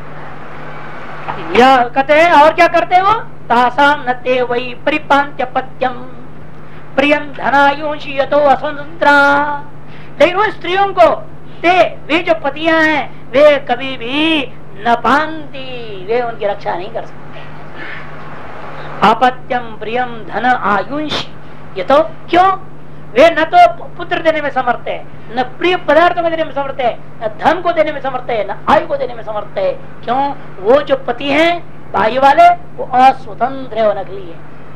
यह कहते हैं। और क्या करते हैं वो? तासाम नते वही परिपांत्य पत्यम प्रियम धनायुंषि यतो असंतंत्रा। लेकिन उन स्त्रियों को वे जो पतियां हैं वे कभी भी न पांती, वे उनकी रक्षा नहीं कर सकते। अपत्यम प्रियम धन आयुंषि यतो, क्यों? वे न तो पुत्र देने में समर्थ है, न प्रिय पदार्थों को देने में समर्थ है, न धन को देने में समर्थ है, न आयु को देने में समर्थ है। क्यों? वो जो पति हैं बाह्य वाले वो अस्वतंत्र है, वो नकली है,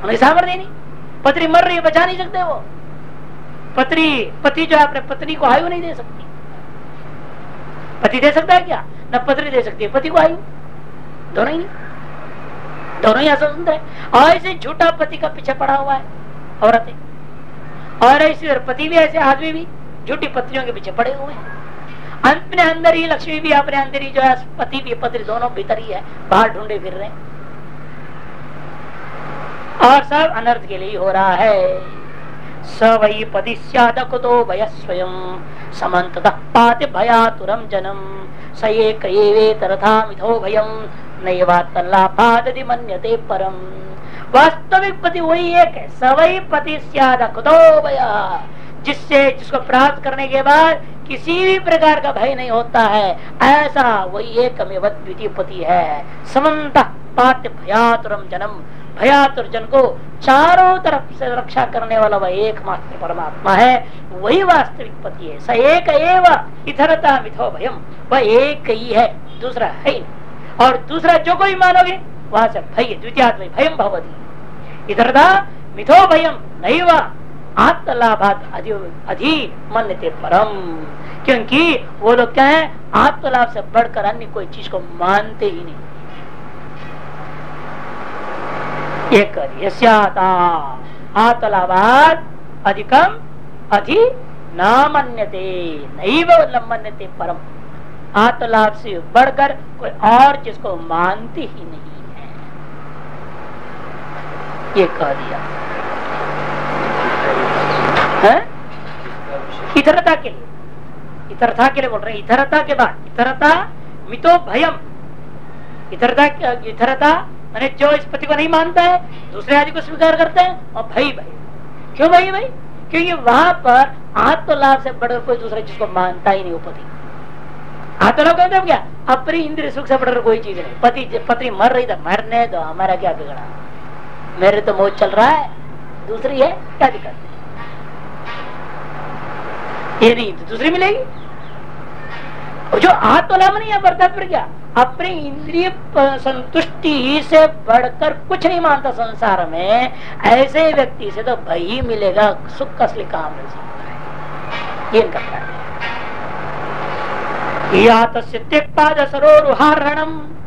उन्हें सामर्थ्य नहीं। पत्नी मर रही है, बचा नहीं सकते वो। पति जो है अपने पत्नी को आयु नहीं दे सकती। पति दे सकता है क्या? न पत्नी दे सकती है पति को आयु, दोनों ही नहीं, दोनों ही असंतुलित है। और ऐसे झूठा पति का पीछे पड़ा हुआ है औरतें, और ऐसे पति भी, ऐसे आदमी भी झूठी पत्नियों के पीछे पड़े हुए हैं। अपने अंदर ही लक्ष्मी भी अपने अंदर ही जो है, पति भी पत्नी दोनों भीतर ही है, बाहर ढूंढे फिर रहे हैं। और सब अनर्थ के लिए हो रहा है। स वही पति स्यादकुतो भय स्वयं समन्ततः पाति भयातुरम जनम स एक एवेतरथा मिथो भयम नैवात्तल्लाभादति मन्यते परम। वास्तविक पति वही एक है। स वही पति स्यादकुतो भय, जिसको प्राप्त करने के बाद किसी भी प्रकार का भय नहीं होता है, ऐसा वही एकमेव द्वितीय पति है। समन्ततः पाति भयातुरम जनम, भयातुर जन को चारों तरफ से रक्षा करने वाला वह एकमात्र परमात्मा है, वही वास्तविक पति है। स एक एव इतरता मिथो भयम, वह एक ही है, दूसरा है नहीं। और दूसरा जो कोई मानोगे वहां से भय, द्वितीयात्म भयम भवति, इतरता मिथो भयम नहीं वा आत्मलाभात अधि मन्यते परम। क्योंकि वो लोग क्या है, आत्मलाभ से बढ़कर अन्य कोई चीज को मानते ही नहीं। एक आत्मलाभात अधिकम अधि न मन्यते नैव मन्यते परम। आत्मलाभ से बढ़कर कोई और चीज को मानते ही नहीं है, ये कह दिया है। इतरता के लिए, इतरता के लिए बोल रहे हैं। इतरता के बाद इतरता मितो भयम, इतरता मैंने जो इस पति को नहीं मानता है, दूसरे आदि को स्वीकार करते हैं, और भई भई क्यों भई भई? क्योंकि वहां पर आत्मलाभ से बढ़कर कोई दूसरा चीज को मानता ही नहीं वो पति। आत्मलाभ कहते हैं क्या? अपनी इंद्रिय सुख से बढ़कर कोई चीज नहीं। पत्नी मर रही था, मरने दो, हमारा क्या बिगड़ा, मेरे तो मौज चल रहा है, दूसरी है क्या दिक्कत, ये नहीं तो दूसरी मिलेगी। जो आत्मलाभ नहीं है बर्दाश्त पर क्या, अपनी इंद्रिय संतुष्टि से बढ़कर कुछ नहीं मानता संसार में, ऐसे व्यक्ति से तो भय ही मिलेगा, सुख का असली काम नहीं सकता है। ये इनका या तस्य त्यक्ताद सरोरुहारणम